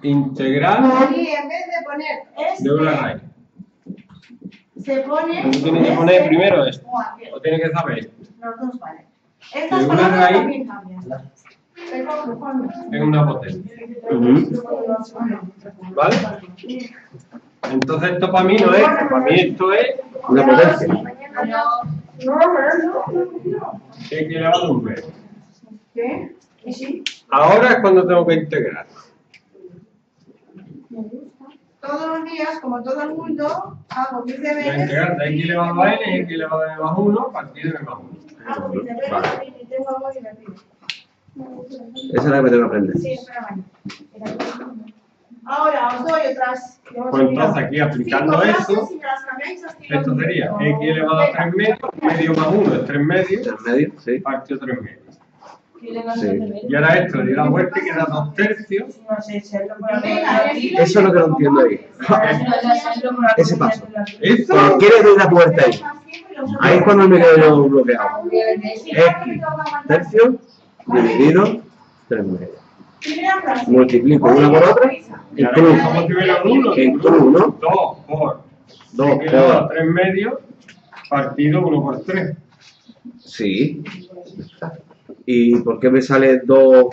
integral Y en vez de poner de una raíz. se pone. Tú tienes que poner primero esto. O tienes que saber esto. Los dos, vale. Estas De una palabras raíz también cambian. es una potencia. ¿Vale? Entonces esto para mí no es, para mí esto es Una potencia. x elevado a un b. ¿Qué? ¿Y sí? Ahora es cuando tengo que integrar. Todos los días, como todo el mundo, hago mis Voy a deberes. integrar de x elevado a n, x elevado a n más 1, partido de n más 1. Hago mis deberes Vale. y tengo algo divertido. Esa es la que tengo que aprender. Sí, espera, ahora os doy otras. Pues entonces aquí aplicando eso, esto sería x elevado a 3 medios, medio más 1 es 3 medios, ¿En medio? Sí. partido 3 medios. Sí. Y ahora esto le di la vuelta y queda 2 tercios. Eso es lo que no entiendo ahí. Ese paso. Esto, Cuando quieres dar una puerta ahí. Ahí es cuando me quedo yo bloqueado. X tercio dividido 3 medios. Multiplico una por otra. y ahora es como si hubiera un 1. Entre 1. 2 por 2 x elevado a por. 3 medios, partido 1 por 3. Sí. ¿Y por qué me sale 2?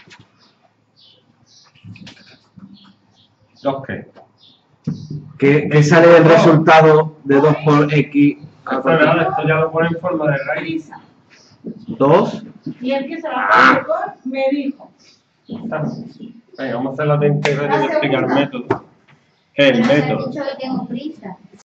¿2 qué? ¿Qué sale del resultado de 2 por X? Esto ya lo pone en forma de raíz. 2. Y el que se la con me dijo. Venga, vamos a hacer la de integrar y de explicar método. El método. Mucho que tengo prisa.